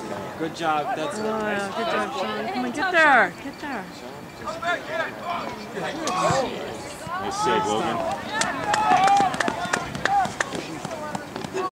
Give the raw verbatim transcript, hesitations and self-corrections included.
Good job. That's oh, yeah, good job, Sean. Come on, get there. Get there. Nice save, Logan.